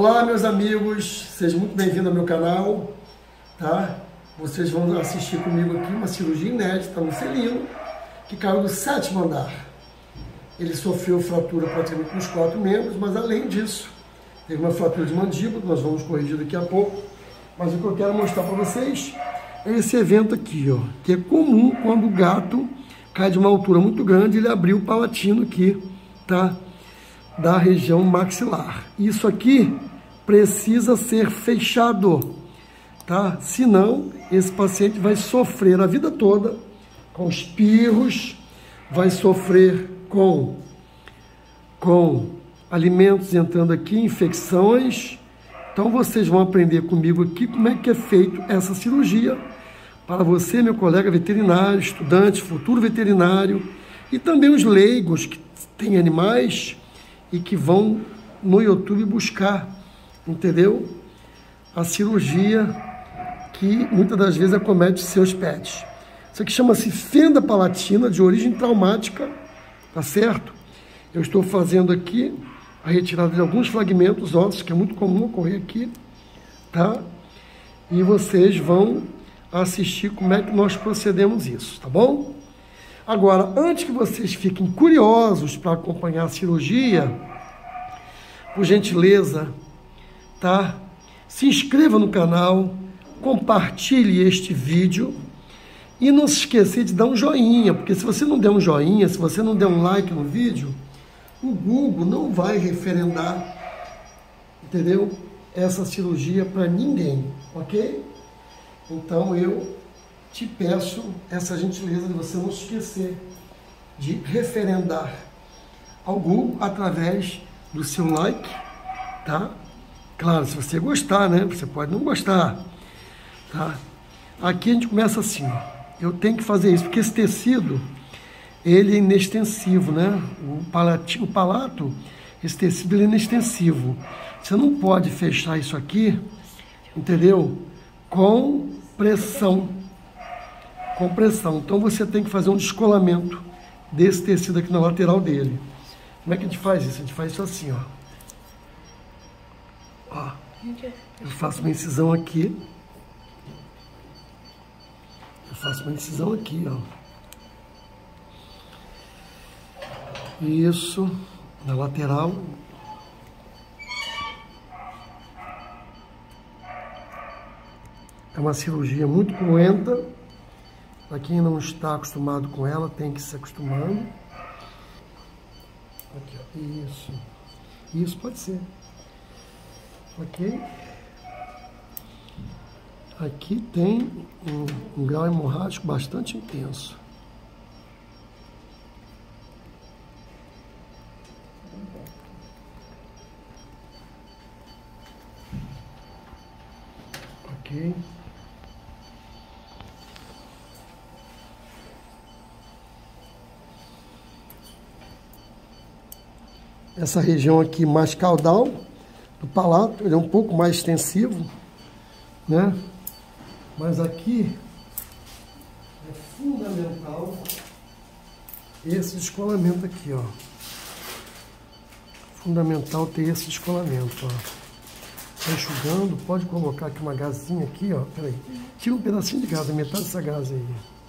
Olá, meus amigos, sejam muito bem-vindos ao meu canal, tá? Vocês vão assistir comigo aqui uma cirurgia inédita no Celino, que caiu do 7º andar. Ele sofreu fratura praticamente nos 4 membros, mas além disso, teve uma fratura de mandíbula, que nós vamos corrigir daqui a pouco. Mas o que eu quero mostrar para vocês é esse evento aqui, ó, que é comum quando o gato cai de uma altura muito grande, ele abriu o palatino aqui, tá? Da região maxilar. Isso aqui precisa ser fechado, tá? Senão, esse paciente vai sofrer a vida toda com espirros, vai sofrer com alimentos entrando aqui, infecções. Então, vocês vão aprender comigo aqui como é que é feito essa cirurgia para você, meu colega veterinário, estudante, futuro veterinário, e também os leigos que têm animais e que vão no YouTube buscar, entendeu? A cirurgia que muitas das vezes acomete seus pets. Isso aqui chama-se fenda palatina de origem traumática, tá certo? Eu estou fazendo aqui a retirada de alguns fragmentos ósseos, que é muito comum ocorrer aqui, tá? E vocês vão assistir como é que nós procedemos isso, tá bom? Agora, antes que vocês fiquem curiosos para acompanhar a cirurgia, por gentileza, tá? Se inscreva no canal, compartilhe este vídeo e não se esqueça de dar um joinha, porque se você não der um joinha, se você não der um like no vídeo, o Google não vai referendar, entendeu? Essa cirurgia para ninguém, ok? Então eu te peço essa gentileza de você não se esquecer de referendar ao Google através do seu like, tá? Claro, se você gostar, né? Você pode não gostar, tá? Aqui a gente começa assim, ó. Eu tenho que fazer isso, porque esse tecido, ele é inextensivo, né? O palato, esse tecido ele é inextensivo. Você não pode fechar isso aqui, entendeu? Com pressão. Com pressão. Então você tem que fazer um descolamento desse tecido aqui na lateral dele. Como é que a gente faz isso? A gente faz isso assim, ó. Ó. Eu faço uma incisão aqui. Eu faço uma incisão aqui, ó. Isso. Na lateral. É uma cirurgia muito cruenta. Para quem não está acostumado com ela, tem que se acostumando. Aqui, ó. Isso. Isso pode ser. Ok? Aqui tem um grau hemorrágico bastante intenso. Ok? Essa região aqui mais caudal do palato, ele é um pouco mais extensivo, né? Mas aqui é fundamental esse descolamento aqui, ó. Fundamental ter esse descolamento, ó. Tá enxugando, pode colocar aqui uma gazinha aqui, ó. Peraí, tira um pedacinho de gás, metade dessa gás aí.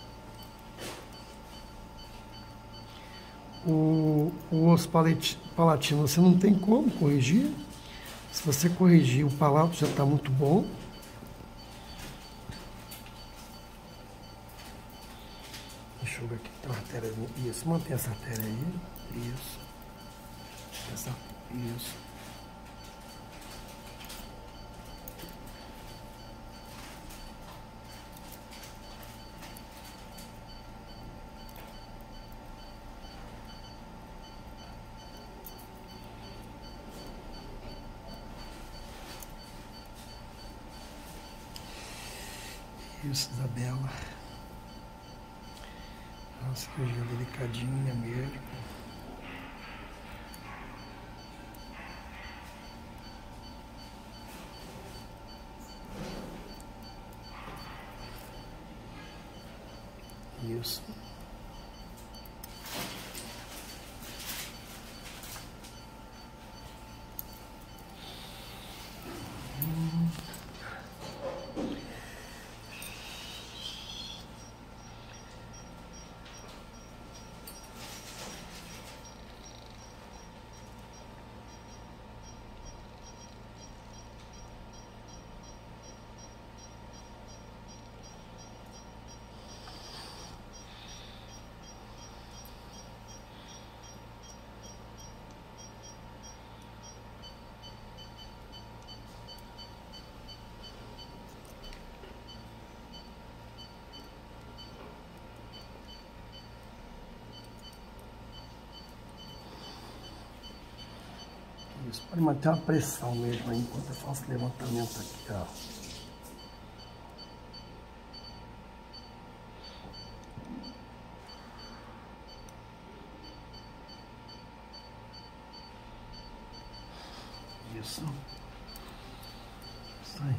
O osso palatino você não tem como corrigir. Se você corrigir, o palato já está muito bom. Deixa eu ver aqui, tem uma artéria. Isso, mantém essa artéria aí. Isso. Isso. Isso, Isabela. Uma cirurgia delicadinha mesmo. Isso. Isso, pode manter uma pressão mesmo aí enquanto eu faço o levantamento aqui, ó. Isso. Isso aí.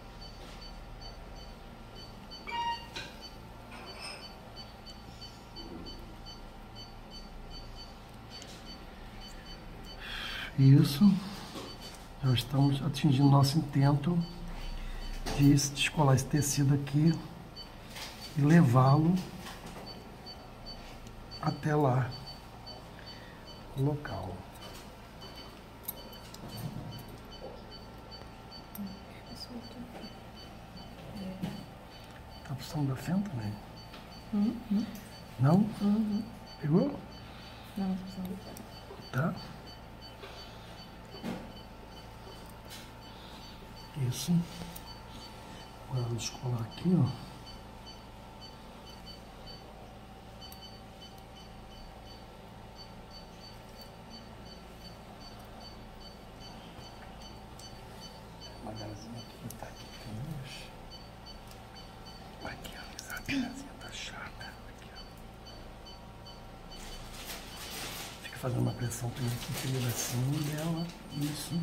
Isso. Já estamos atingindo nosso intento de descolar esse tecido aqui e levá-lo até lá, o local. Tá precisando da fenda também? Não? Pegou? Não, tá precisando da fenda. Tá. Isso. Agora vou descolar aqui, ó. Magazinha aqui, tá aqui, aqui, ó, essa magazinha tá chata. Aqui, ó. Fica fazendo uma pressão primeiro aqui, primeiro assim dela. Isso.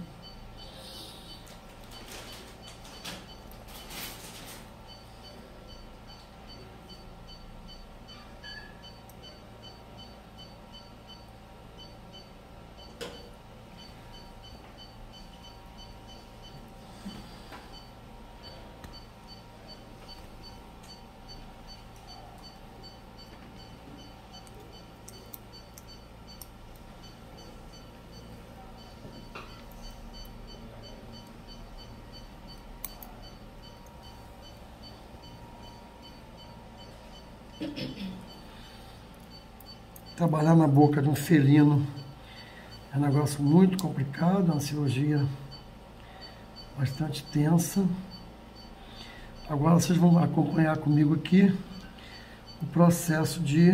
Trabalhar na boca de um felino é um negócio muito complicado, é uma cirurgia bastante tensa. Agora vocês vão acompanhar comigo aqui o processo de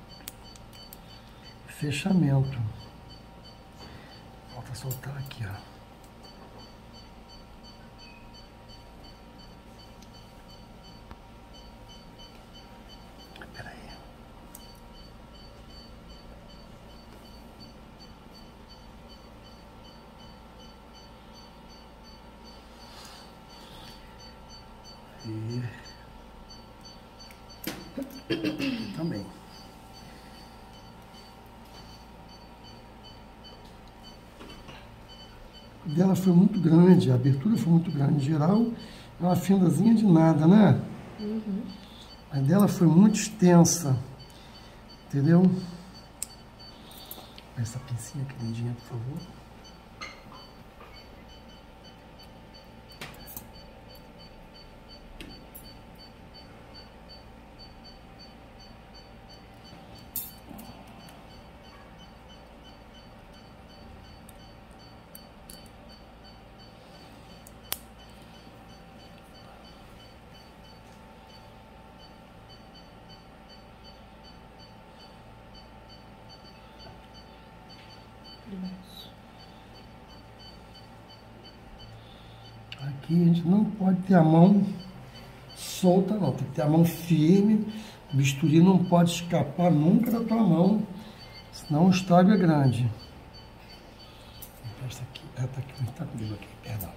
fechamento. Falta soltar aqui, ó. E também. A dela foi muito grande, a abertura foi muito grande. Em geral, é uma fendazinha de nada, né? A dela foi muito extensa, entendeu? Essa pincinha aqui lindinha, por favor. Aqui a gente não pode ter a mão solta, não. Tem que ter a mão firme. O bisturi não pode escapar nunca da tua mão, senão o estrago é grande. Essa aqui, ela tá aqui, tá comigo aqui, perdão.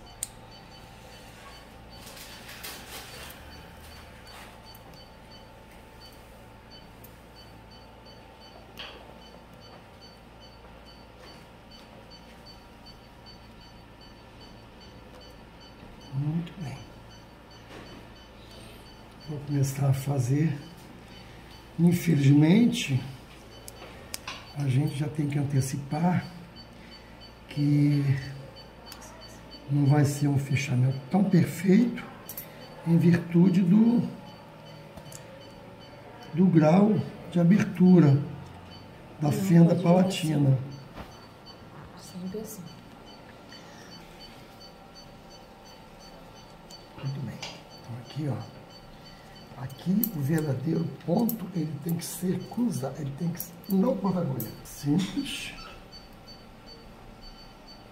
Muito bem. Vou começar a fazer. Infelizmente, a gente já tem que antecipar que não vai ser um fechamento tão perfeito em virtude do grau de abertura da fenda palatina. Sempre assim. Muito bem. Então aqui, ó. Aqui o verdadeiro ponto, ele tem que ser cruzado, ele tem que ser não ponta agulha. Simples.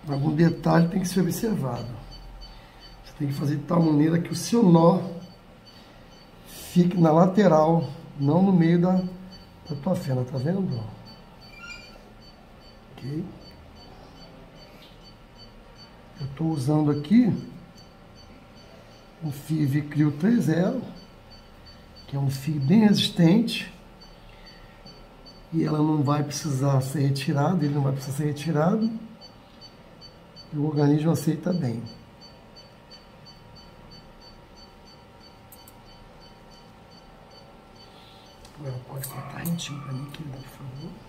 algum detalhe tem que ser observado. Você tem que fazer de tal maneira que o seu nó fique na lateral, não no meio da tua fenda, tá vendo? Ok? Eu estou usando aqui um fio Vicryl 3.0, que é um fio bem resistente, e ela não vai precisar ser retirada, ele não vai precisar ser retirado, e o organismo aceita bem. Agora pode cortar rentinho para mim, querida, por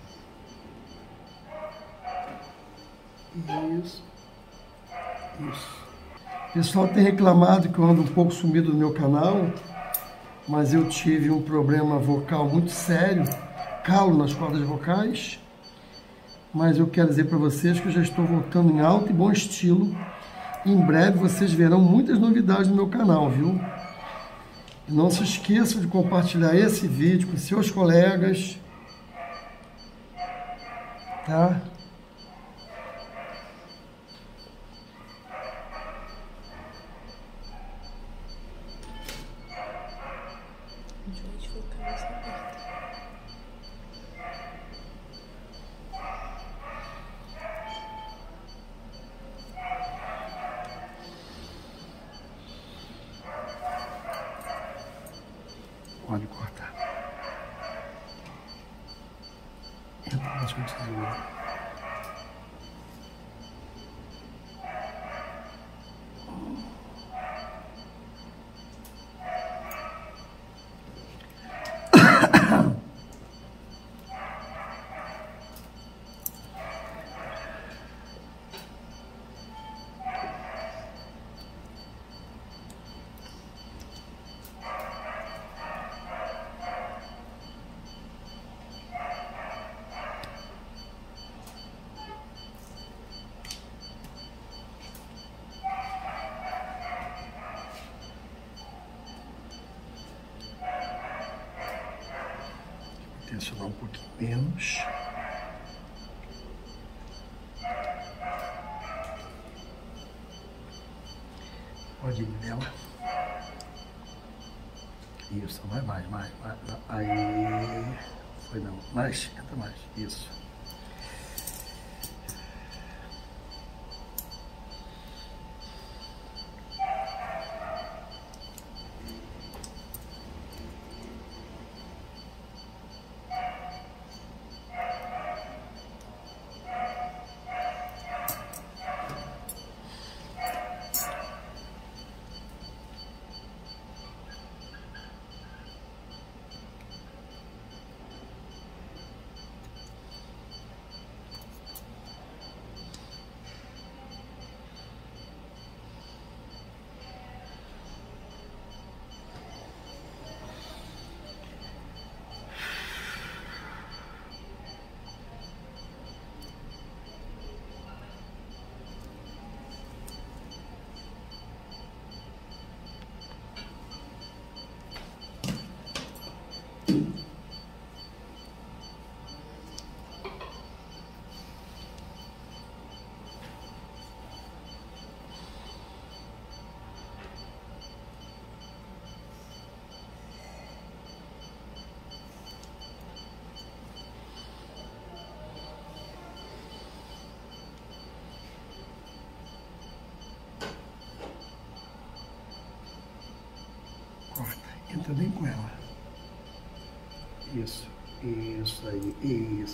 favor. Isso. Isso. O pessoal tem reclamado que eu ando um pouco sumido do meu canal, mas eu tive um problema vocal muito sério, calo nas cordas vocais, mas eu quero dizer para vocês que eu já estou voltando em alto e bom estilo. Em breve vocês verão muitas novidades no meu canal, viu? E não se esqueçam de compartilhar esse vídeo com seus colegas, tá? Pode cortar. Entra mais com tesoura. Tensionar um pouquinho menos. Pode ir nela. Isso, vai mais. Aí. Foi não. Mais, entra mais. Isso. Entra bem com ela. Isso aí, isso.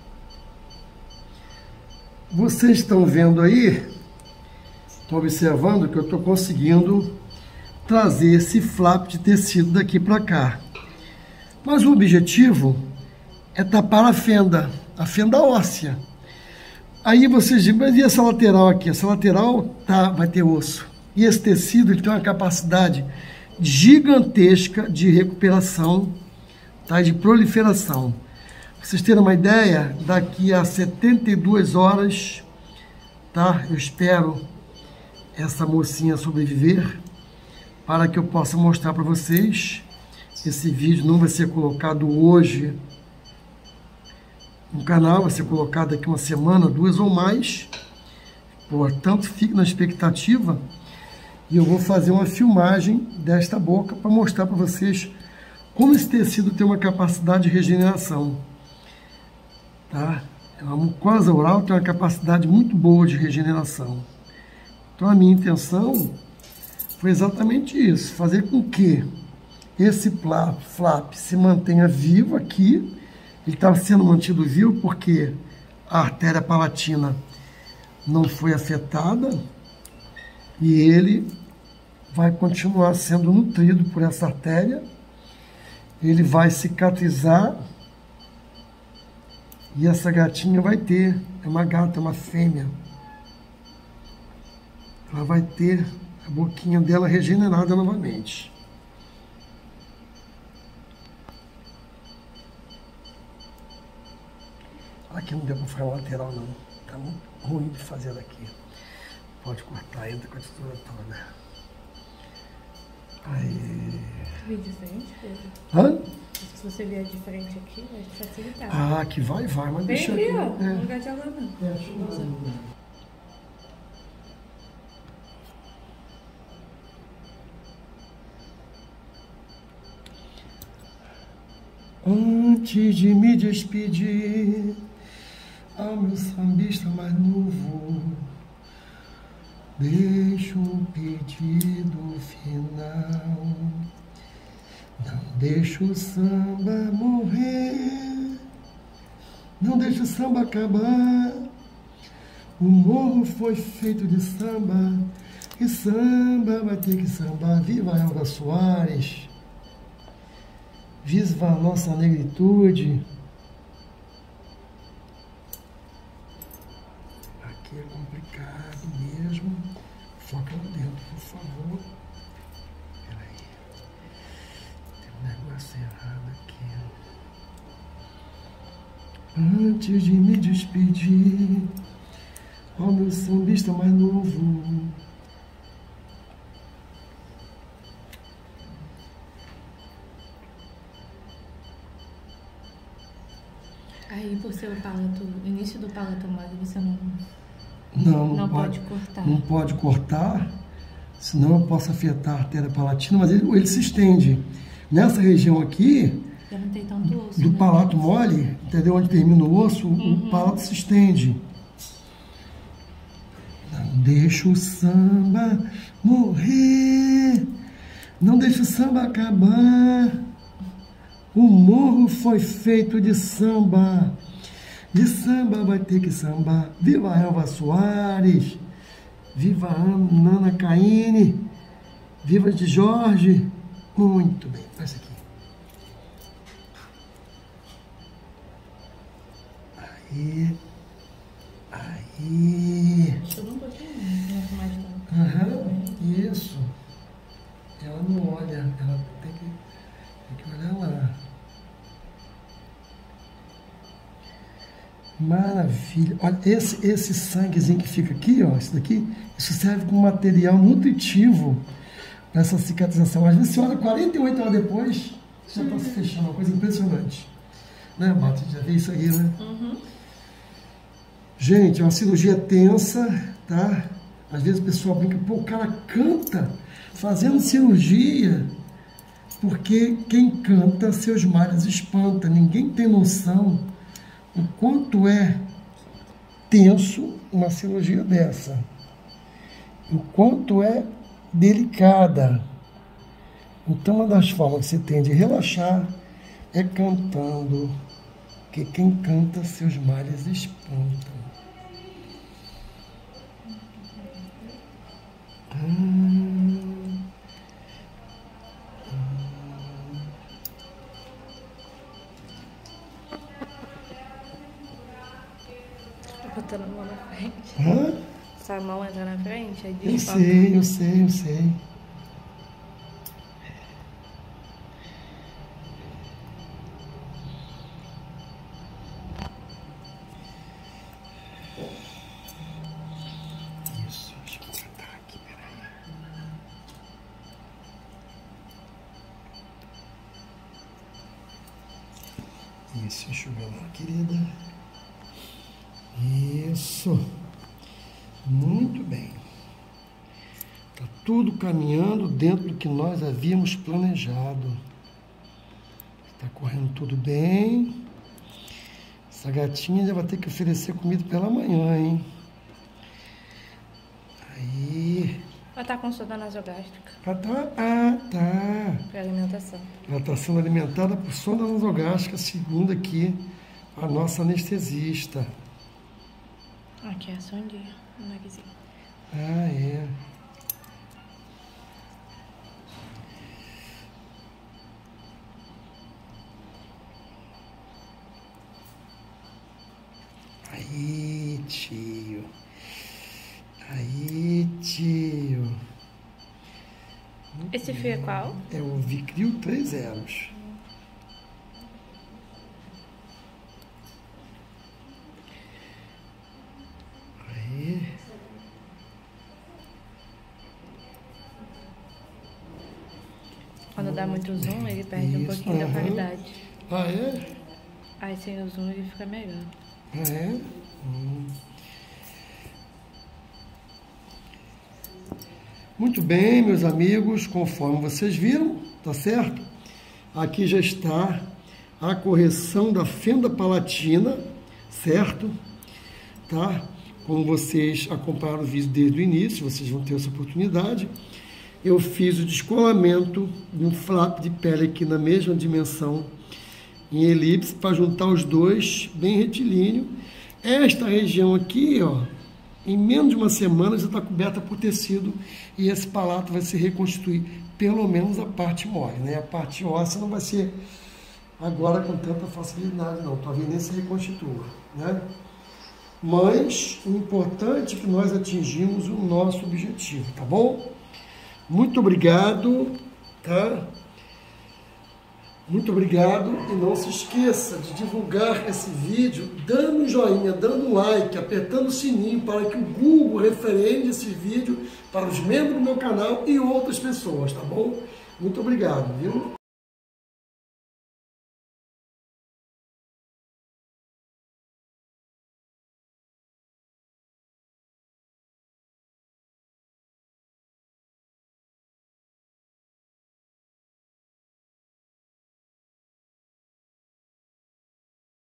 Vocês estão vendo aí, estão observando que eu estou conseguindo trazer esse flap de tecido daqui para cá. Mas o objetivo é tapar a fenda óssea. Aí vocês dizem, mas e essa lateral aqui? Essa lateral vai ter osso. E esse tecido ele tem uma capacidade gigantesca de recuperação, tá? De proliferação. Pra vocês terem uma ideia, daqui a 72 horas, tá? Eu espero essa mocinha sobreviver para que eu possa mostrar para vocês. Esse vídeo não vai ser colocado hoje no canal, vai ser colocado daqui uma semana, 2 ou mais, Portanto, fique na expectativa e eu vou fazer uma filmagem desta boca para mostrar para vocês como esse tecido tem uma capacidade de regeneração. Tá? A mucosa oral tem uma capacidade muito boa de regeneração. Então a minha intenção foi exatamente isso, fazer com que esse flap se mantenha vivo aqui. Ele estava sendo mantido vivo porque a artéria palatina não foi afetada e ele vai continuar sendo nutrido por essa artéria. Ele vai cicatrizar e essa gatinha vai ter, é uma gata, é uma fêmea, ela vai ter a boquinha dela regenerada novamente. Aqui não deu para fazer lateral não, tá muito ruim de fazer daqui. Pode cortar, entra com a tesoura toda. Aí. Vídeo diferente, Pedro? Hã? Se você vier diferente aqui, vai te facilitar. Ah, aqui vai, mas Vem deixa aqui, aqui. ó. Não vai te agora não. Deixa eu Antes de me despedir ao meu sambista mais novo, deixo um pedido final. Não deixa o samba morrer, não deixa o samba acabar. O morro foi feito de samba, e samba vai ter que sambar. Viva a Elba Soares, viva a nossa negritude. Aqui é complicado mesmo. Foca lá dentro, por favor. Peraí. Tem um negócio errado aqui. Antes de me despedir ao meu sambista mais novo, Aí, por ser o palato, o início do palato mole, você não pode cortar. Não pode cortar, senão eu posso afetar a artéria palatina, mas ele se estende. Nessa região aqui, Já não tem tanto osso, do né? palato mole, entendeu? Onde termina o osso, o palato se estende. Não deixa o samba morrer, não deixa o samba acabar. O morro foi feito de samba vai ter que sambar. Viva a Elba Soares, viva a Nana Caymmi, viva de Jorge. Muito bem, faz aqui. Aí. Subiu um pouquinho, não é mais não. Isso. Ela não olha, ela tem que olhar lá. Maravilha. Olha, esse sanguezinho que fica aqui, ó, esse daqui, isso serve como material nutritivo para essa cicatrização. Às vezes você olha 48 horas depois, já está se fechando, uma coisa impressionante. Né, Marta? Já viu isso aí, né? Gente, é uma cirurgia tensa, tá? Às vezes o pessoal brinca, pô, o cara canta fazendo cirurgia, porque quem canta seus males espanta. Ninguém tem noção o quanto é tenso uma cirurgia dessa, o quanto é delicada. Então, uma das formas que você tem de relaxar é cantando, porque quem canta seus males espantam. Botando a mão na frente. Hã? Essa mão entra na frente, aí Eu desfoca. sei. Isso, deixa eu cortar aqui, peraí. Isso, enxuga lá, querida. Isso. Muito bem. Está tudo caminhando dentro do que nós havíamos planejado. Está correndo tudo bem. Essa gatinha já vai ter que oferecer comida pela manhã, hein? Aí. Ela está com sonda nasogástrica. Tá. Para alimentação. Ela está sendo alimentada por sonda nasogástrica, segundo aqui a nossa anestesista. Aqui é a sondinha, no narizinho. Ah, é. Aí, tio. Aí, tio. Esse fio é qual? É o Vicryl 3 zeros. Aí. Quando dá muito zoom, ele perde um pouquinho da qualidade. Ah, é? Aí sem o zoom ele fica melhor. Ah, é? Muito bem, meus amigos, conforme vocês viram, tá certo? Aqui já está a correção da fenda palatina, certo? Tá? Como vocês acompanharam o vídeo desde o início, vocês vão ter essa oportunidade. Eu fiz o descolamento de um flap de pele aqui na mesma dimensão, em elipse, para juntar os dois bem retilíneo. Esta região aqui, ó, em menos de uma semana já está coberta por tecido e esse palato vai se reconstituir, pelo menos a parte mole, né? A parte óssea não vai ser agora com tanta facilidade, não. Talvez nem se reconstitua, né? Mas o importante é que nós atingimos o nosso objetivo, tá bom? Muito obrigado, tá? Muito obrigado e não se esqueça de divulgar esse vídeo dando um joinha, dando um like, apertando o sininho para que o Google referende esse vídeo para os membros do meu canal e outras pessoas, tá bom? Muito obrigado, viu?